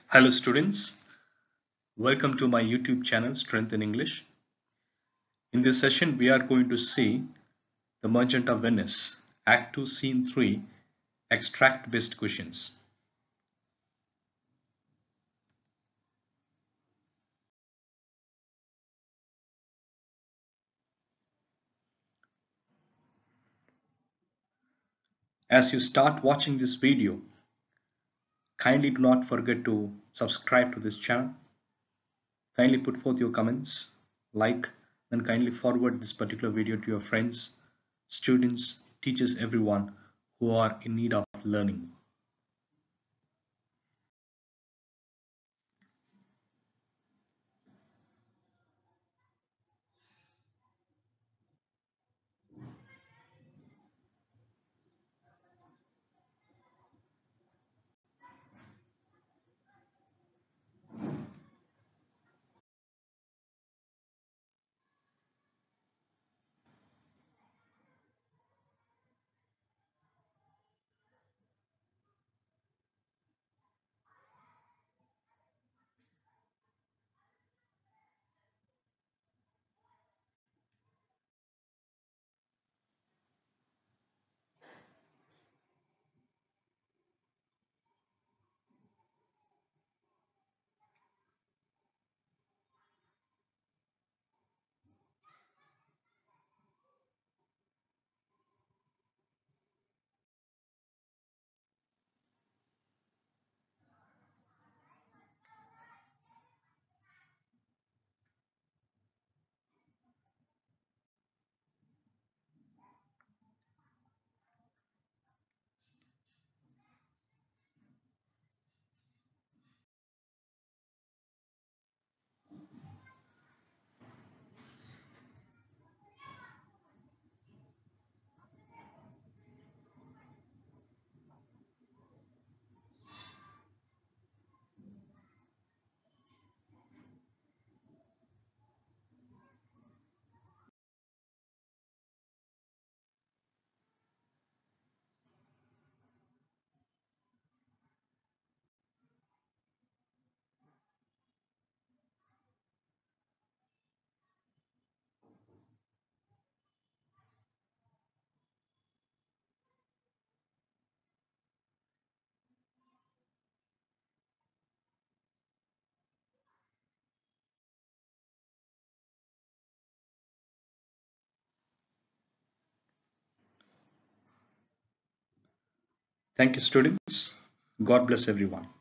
Hello students, welcome to my YouTube channel Strength in English. In this session we are going to see The Merchant of Venice, Act 2 Scene 3, Extract based questions. As you start watching this video, kindly do not forget to subscribe to this channel. Kindly put forth your comments, like, and kindly forward this particular video to your friends, students, teachers, everyone who are in need of learning. Thank you students. God bless everyone.